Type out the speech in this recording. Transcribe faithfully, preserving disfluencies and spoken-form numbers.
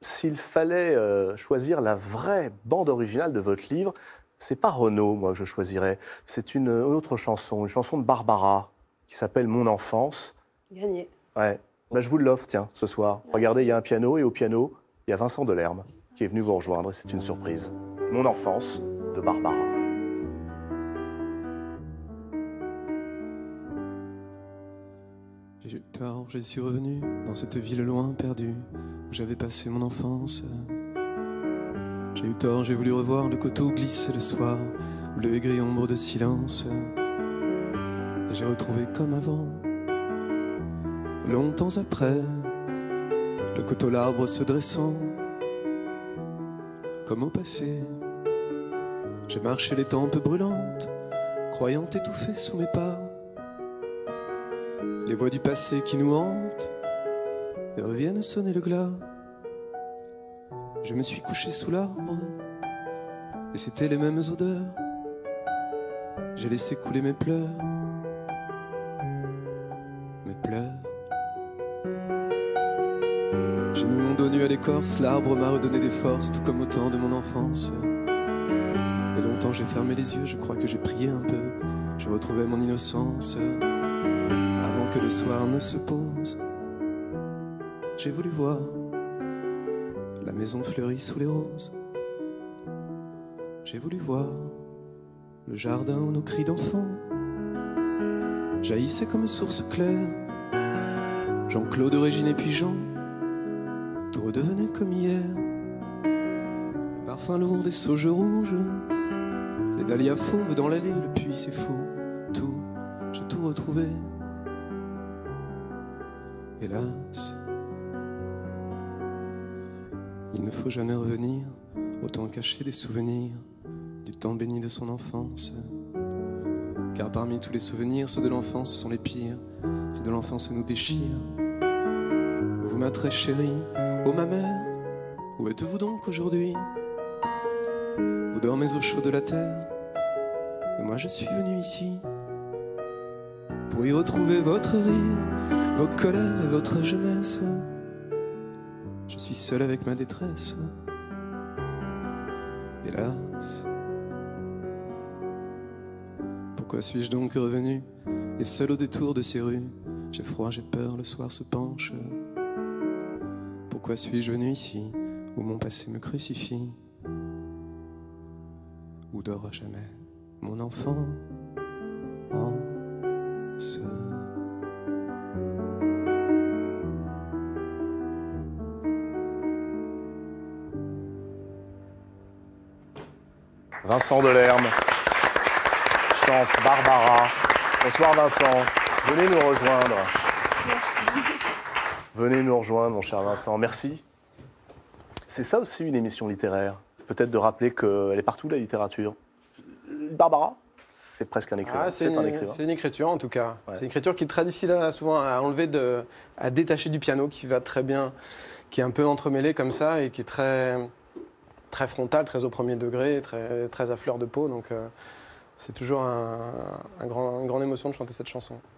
s'il fallait euh, choisir la vraie bande originale de votre livre, c'est pas Renaud, moi, que je choisirais. C'est une, une autre chanson, une chanson de Barbara, qui s'appelle Mon enfance. Gagné. Ouais. Bah, je vous l'offre, tiens, ce soir. Merci. Regardez, il y a un piano, et au piano, il y a Vincent Delerme, qui est venu vous rejoindre. C'est une surprise. Mon enfance, de Barbara. J'ai eu tort, je suis revenu dans cette ville loin perdue où j'avais passé mon enfance. J'ai eu tort, j'ai voulu revoir le coteau glisser le soir, bleu et gris ombre de silence. Et j'ai retrouvé comme avant, longtemps après, le coteau l'arbre se dressant, comme au passé. J'ai marché les tempes brûlantes, croyant étouffer sous mes pas les voix du passé qui nous hantent et reviennent sonner le glas. Je me suis couché sous l'arbre et c'était les mêmes odeurs. J'ai laissé couler mes pleurs, mes pleurs. J'ai mis mon dos nu à l'écorce, l'arbre m'a redonné des forces, tout comme au temps de mon enfance. Et longtemps j'ai fermé les yeux, je crois que j'ai prié un peu, je retrouvais mon innocence. Avant que le soir ne se pose, j'ai voulu voir la maison fleurie sous les roses. J'ai voulu voir le jardin où nos cris d'enfants jaillissaient comme source claire. Jean-Claude, Régine et puis Jean, tout redevenait comme hier. Le parfum lourd des sauges rouges, les dahlias fauves dans l'allée, le puits c'est faux. Tout, j'ai tout retrouvé. Hélas, il ne faut jamais revenir, autant cacher des souvenirs du temps béni de son enfance. Car parmi tous les souvenirs, ceux de l'enfance sont les pires. Ceux de l'enfance nous déchirent. Vous, ma très chérie, ô ma mère, où êtes-vous donc aujourd'hui? Vous dormez au chaud de la terre, et moi je suis venu ici pour y retrouver votre rire, vos colères et votre jeunesse. Je suis seul avec ma détresse, hélas. Pourquoi suis-je donc revenu, et seul au détour de ces rues? J'ai froid, j'ai peur, le soir se penche. Pourquoi suis-je venu ici, où mon passé me crucifie? Où dort à jamais mon enfant en ce... Vincent Delerme chante Barbara. Bonsoir Vincent, venez nous rejoindre. Merci. Venez nous rejoindre, mon cher Vincent. Merci. C'est ça aussi une émission littéraire. Peut-être de rappeler qu'elle est partout, la littérature. Barbara, c'est presque un écrivain. Ah, c'est un une, écrivain. c'est une écriture en tout cas. Ouais. C'est une écriture qui est très difficile à, souvent à enlever, de, à détacher du piano, qui va très bien, qui est un peu entremêlée comme ça et qui est très, très frontale, très au premier degré, très, très à fleur de peau. Donc euh, c'est toujours un, un grand, une grande émotion de chanter cette chanson.